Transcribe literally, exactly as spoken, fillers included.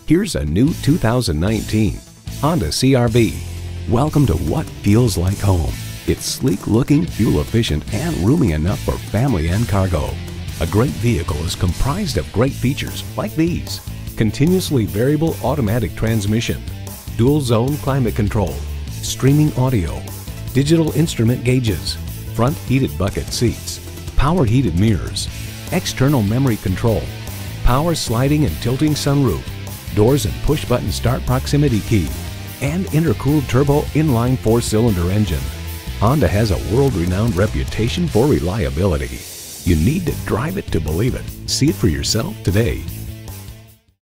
Here's a new two thousand nineteen Honda C R V. Welcome to what feels like home. It's sleek looking, fuel efficient, and roomy enough for family and cargo. A great vehicle is comprised of great features like these: continuously variable automatic transmission, dual zone climate control, streaming audio, digital instrument gauges, front heated bucket seats, power heated mirrors, external memory control, power sliding and tilting sunroof, doors and push button start proximity key, and intercooled turbo inline four-cylinder engine. Honda has a world-renowned reputation for reliability. You need to drive it to believe it. See it for yourself today.